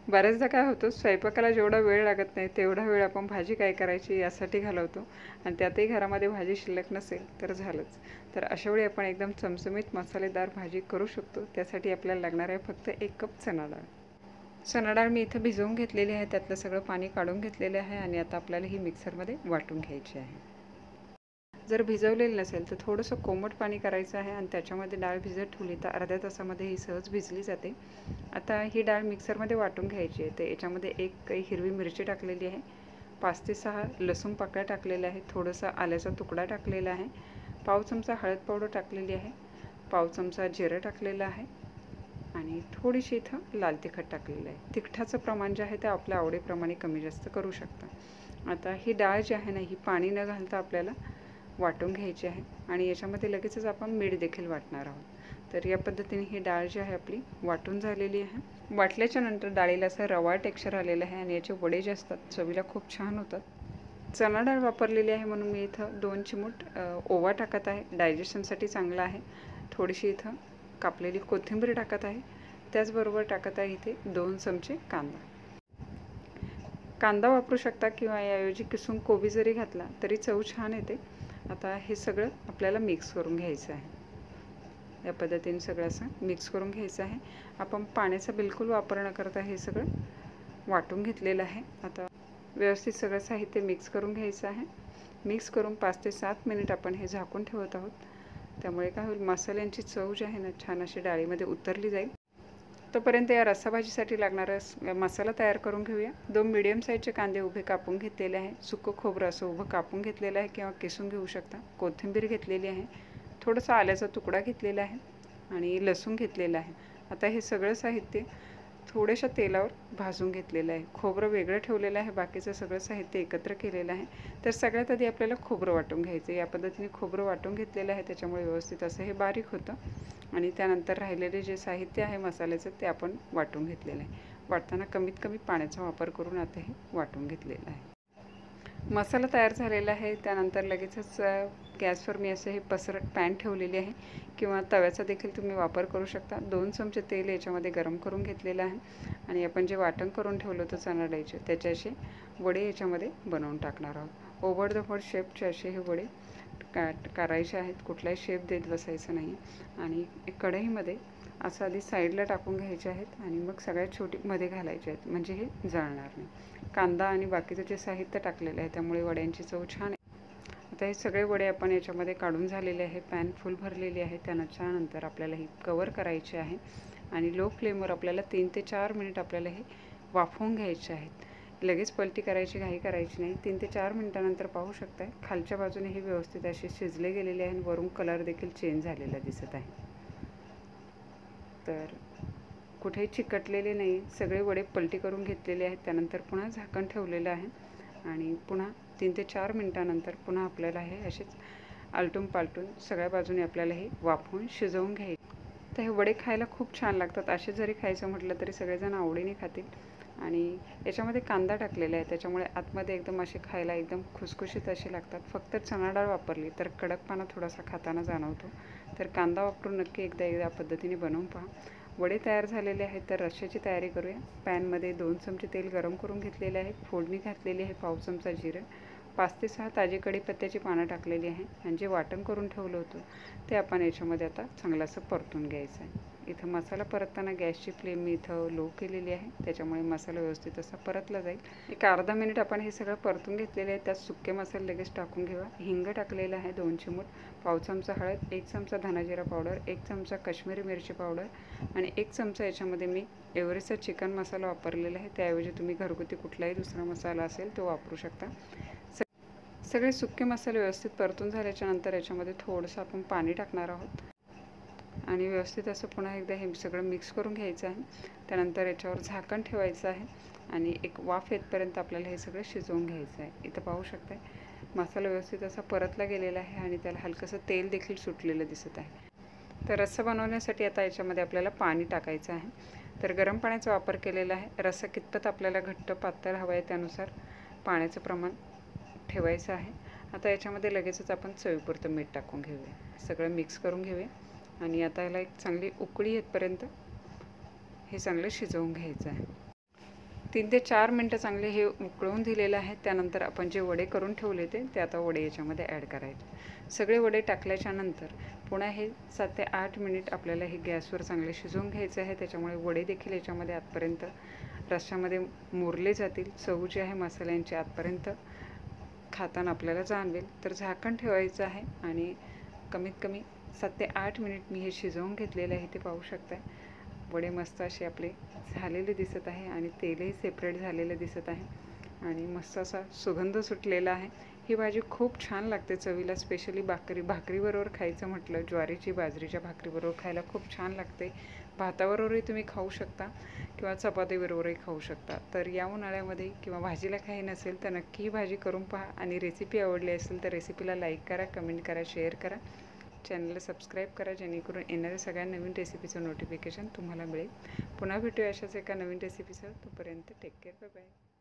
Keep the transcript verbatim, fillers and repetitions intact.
बऱ्याचदा काय होतं, स्वयंपाकाला जेवढा वेळ लागत नाही तेवढा वेळ आपण भाजी काय करायची यासाठी घालवतो आणि त्यातही घरामध्ये भाजी शिल्लक नसेल तर झालंच. तर अशावेळी आपण एकदम चमचमीत मसालेदार भाजी करू शकतो. त्यासाठी आपल्याला लागणार आहे फक्त एक कप चणा डाळ. चणा डाळ मी इथं भिजवून घेतलेली आहे, त्यातलं सगळं पाणी काढून घेतलेले आहे आणि आता आपल्याला ही मिक्सरमध्ये वाटून घ्यायची आहे. जर भिजवलेलं नसेल तर थोडंसं कोमट पाणी करायचं आहे आणि त्याच्यामध्ये डाळ भिजत ठेवली तर अर्ध्या तासामध्ये ही सहज भिजली जाते. आता ही डाळ मिक्सरमध्ये वाटून घ्यायची आहे. तर याच्यामध्ये एक काही हिरवी मिरची टाकलेली आहे, पाच ते सहा लसूण पाकळ्या टाकलेल्या आहेत, थोडंसं आल्याचा तुकडा टाकलेला आहे, पाव चमचा हळद पावडर टाकलेली आहे, पाव चमचा जिरं टाकलेलं आहे आणि थोडीशी इथं लाल तिखट टाकलेलं आहे. तिखटाचं प्रमाण जे आहे ते आपल्या आवडीप्रमाणे कमी जास्त करू शकता. आता ही डाळ जी आहे ना, ही पाणी न घालता आपल्याला वाटून घ्यायची आहे आणि याच्यामध्ये लगेचच आपण मीठ देखील वाटणार आहोत. तर या पद्धतीने ही डाळ जी आहे आपली वाटून झालेली आहे. वाटल्याच्या नंतर डाळीला असं रवाळ टेक्स्चर आलेलं आहे आणि याचे वडे जे असतात चवीला खूप छान होतात. चणा डाळ वापरलेली आहे म्हणून मी इथं दोन चिमूट ओवा टाकत आहे, डायजेशनसाठी चांगला आहे. थोडीशी इथं कापलेली कोथिंबीर टाकत आहे, त्याचबरोबर टाकत आहे इथे दोन चमचे कांदा. कांदा वापरू शकता किंवा याऐवजी किसून कोबी जरी घातला तरी चव छान येते. आता हे सगळं आपल्याला मिक्स करून घ्यायचं आहे. या पद्धतीने सगळं असं मिक्स करून घ्यायचं आहे. आपण पाण्याचा बिलकुल वापर न करता हे सगळं वाटून घेतलेलं आहे. आता व्यवस्थित सगळं साहित्य मिक्स करून घ्यायचं आहे. मिक्स करून पाच ते सात मिनिट आपण हे झाकून ठेवत आहोत. त्यामुळे काय होईल, मसाल्यांची चव जी आहे ना छान अशी डाळीमध्ये उतरली जाईल. तोपर्यंत या रस्साभाजीसाठी लागणारा मसाला तयार करून घेऊया. दोन मीडियम साईजचे कांदे उभे कापून घेतलेले आहे, सुकं खोबरं असं उभं कापून घेतलेलं आहे किंवा किसून घेऊ शकता, कोथिंबीर घेतलेली आहे, थोडासा आल्याचा तुकडा घेतलेला आहे आणि लसूण घेतलेला आहे. आता हे सगळं साहित्य थोड्याशा तेलावर भाजून घेतलेलं आहे. खोबरं वेगळं ठेवलेलं आहे, बाकीचं सगळं साहित्य एकत्र केलेलं आहे. तर सगळ्यात आधी आपल्याला खोबरं वाटून घ्यायचं. या पद्धतीने खोबरं वाटून घेतलेलं आहे, त्याच्यामुळे व्यवस्थित असं हे बारीक होतं आणि त्यानंतर राहिलेले जे साहित्य आहे मसाल्याचं ते आपण वाटून घेतलेलं आहे. वाटताना कमीत कमी पाण्याचा वापर करून आता हे वाटून घेतलेलं आहे. मसाला तयार झालेला आहे. त्यानंतर लगेचच गॅसवर मी असं हे पसरट पॅन ठेवलेली आहे किंवा तव्याचा देखील तुम्ही वापर करू शकता. दोन चमचे तेल याच्यामध्ये गरम करून घेतलेलं आहे आणि आपण जे वाटण करून ठेवलं होतं चणा डाळीचे त्याचे असे वडे याच्यामध्ये बनवून टाकणार आहोत. ओव्हर द हॉट शेपचे असे हे वडे का करायचे आहेत. कुठलाही शेप देत बसायचं नाही आणि कढईमध्ये असं आधी साईडला टाकून घ्यायचे आहेत आणि मग सगळ्यात छोटी मध्ये घालायचे आहेत, म्हणजे हे जळणार नाही. कांदा आणि बाकीचं जे साहित्य टाकलेलं आहे त्यामुळे वड्यांची चव छान आहे. आता हे सगळे वडे आपण याच्यामध्ये काढून झालेले आहे. पॅन फुल भरलेली आहे. त्यानंतर आपल्याला ही कवर करायचे आहे आणि लो फ्लेमवर आपल्याला तीन ते चार मिनिट आपल्याला हे वाफवून घ्यायचे आहेत. लगेच पलटी करायची घाई करायची नाही. तीन ते चार मिनिटानंतर पाहू शकताय खालच्या बाजूने हे व्यवस्थित असे शिजले गेलेले आहे आणि वरून कलर देखील चेंज झालेला दिसत आहे. तर कुठेही चिकटलेले नाही, सगळे वडे पलटी करून घेतलेले आहेत. त्यानंतर पुन्हा झाकण ठेवलेलं आहे आणि पुन्हा तीन ते चार मिनिटानंतर पुन्हा आपल्याला हे असेच आलटून पालटून सगळ्या बाजूने आपल्याला हे वाफवून शिजवून घ्यायचे. तर हे वडे खायला खूप छान लागतात. असे जरी खायचं म्हटलं तरी सगळेजण आवडीने खातील आणि याच्यामध्ये कांदा टाकलेला आहे त्याच्यामुळे आतमध्ये एकदम असे खायला एकदम खुसखुशीत असे लागतात. फक्त चणा डाळ वापरली तर कडकपणा थोडासा खाताना जाणवतो. तर कांदा वापरून नक्की एकदा एकदा या पद्धतीने बनवून पहा. वडे तयार झालेले आहेत. तर रश्श्याची तयारी करूया. पॅनमध्ये दोन चमचे तेल गरम करून घेतलेले आहे, फोडणी घातलेली आहे, पाव चमचा जिरं, पाच ते सहा ताजी कढीपत्त्याची पानं टाकलेली आहे आणि जे वाटण करून ठेवलं होतं ते आपण याच्यामध्ये आता चांगलं असं परतून घ्यायचं आहे. इथं मसाला परतताना गॅसची फ्लेम मी इथं लो केलेली आहे, त्याच्यामुळे मसाला व्यवस्थित असा परतला जाईल. एक अर्धा मिनिट आपण हे सगळं परतून घेतलेले आहे. त्यात सुके मसाले लगेच टाकून घेऊया. हिंग टाकलेलं आहे दोन चिमूट, पाव चमचा हळद, एक चमचा धनाजिरा पावडर, एक चमचा काश्मीरी मिरची पावडर आणि एक चमचा याच्यामध्ये मी एव्हरेस्टचा चिकन मसाला वापरलेला आहे. त्याऐवजी तुम्ही घरगुती कुठलाही दुसरा मसाला असेल तो वापरू शकता. सगळे सुके मसाले व्यवस्थित परतून झाल्याच्या नंतर याच्यामध्ये थोडंसं आपण पाणी टाकणार आहोत आणि व्यवस्थित असं पुन्हा एकदा हे सगळं मिक्स करून घ्यायचं आहे. त्यानंतर याच्यावर झाकण ठेवायचं आहे आणि एक वाफ येतपर्यंत आपल्याला हे सगळं शिजवून घ्यायचं आहे. इथं पाहू शकताय मसाला व्यवस्थित असा परतला गेलेला आहे आणि त्याला हलकंसं तेल देखील सुटलेलं दिसत आहे. तर रस्सा बनवण्यासाठी आता याच्यामध्ये आपल्याला पाणी टाकायचं आहे. तर गरम पाण्याचा वापर केलेला आहे. रस्सा कितपत आपल्याला घट्ट पातळ हवं आहे त्यानुसार पाण्याचं प्रमाण ठेवायचं आहे. आता याच्यामध्ये लगेचच आपण चवीपुरतं मीठ टाकून घेऊया. सगळं मिक्स करून घेऊया आणि आता याला एक चांगली उकळी येतपर्यंत हे चांगलं शिजवून घ्यायचं आहे. तीन ते चार मिनटं चांगले हे उकळवून दिलेलं आहे. त्यानंतर आपण जे वडे करून ठेवले ते ते आता वडे याच्यामध्ये ॲड करायचे. सगळे वडे टाकल्याच्या नंतर पुन्हा हे सात ते आठ मिनिट आपल्याला हे गॅसवर चांगले शिजवून घ्यायचे आहे. त्याच्यामुळे वडे देखील याच्यामध्ये आतपर्यंत रश्श्यामध्ये मुरले जातील. चव जी आहे मसाल्यांची आतपर्यंत खाताना आपल्याला जाणवेल. तर झाकण ठेवायचं आहे आणि कमीत कमी सात ते आठ मिनिट मी हे शिजवून घेतलेले आहे. ते पाहू शकताय वडे मस्त असे आपले झालेले दिसत आहे आणि तेलही सेपरेट झालेलं दिसत आहे आणि मस्त असा सुगंध सुटलेला आहे. ही भाजी खूप छान लागते चवीला. स्पेशली भाकरी भाकरीबरोबर खायचं म्हटलं, ज्वारीची बाजरीच्या भाकरीबरोबर खायला खूप छान लागते. भाताबरोबरही तुम्ही खाऊ शकता किंवा चपातीबरोबरही खाऊ शकता. तर या उन्हाळ्यामध्ये किंवा भाजीला काही नसेल तर नक्की ही भाजी करून पहा आणि रेसिपी आवडली असेल तर रेसिपीला लाईक करा, कमेंट करा, शेअर करा, चॅनलला सबस्क्राईब करा, जेणेकरून येणाऱ्या सगळ्या नवीन रेसिपीचं नोटिफिकेशन तुम्हाला मिळेल. पुन्हा भेटूया अशाच एका नवीन रेसिपीसह. तोपर्यंत टेक केअर, बाय बाय.